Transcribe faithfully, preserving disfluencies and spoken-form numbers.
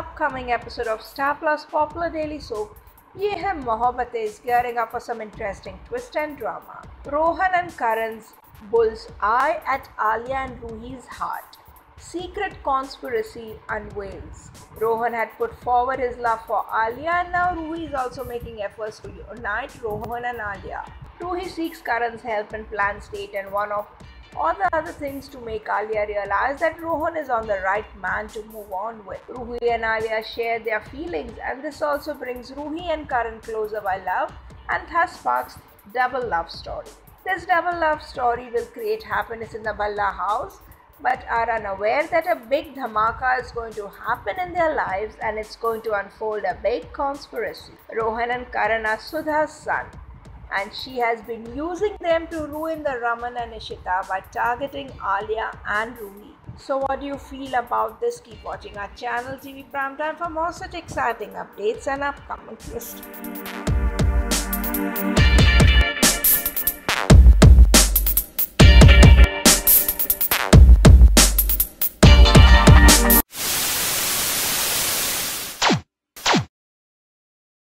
upcoming episode of Star Plus Popular Daily Soap, Ye Hai Mohabbat is gearing up for some interesting twist and drama. Rohan and Karan's bull's eye at Alia and Ruhi's heart. Secret conspiracy unveils. Rohan had put forward his love for Alia and now Ruhi is also making efforts to unite Rohan and Alia. Ruhi seeks Karan's help and plans date and one of all the other things to make Alia realize that Rohan is on the right man to move on with. Ruhi and Alia share their feelings and this also brings Ruhi and Karan closer by love and thus sparks double love story. This double love story will create happiness in the Balla house but are unaware that a big dhamaka is going to happen in their lives and it's going to unfold a big conspiracy. Rohan and Karan are Sudha's son, and she has been using them to ruin the Raman and Ishita by targeting Alia and Ruhi. So what do you feel about this? Keep watching our channel T V Primetime for more such exciting updates and upcoming twists.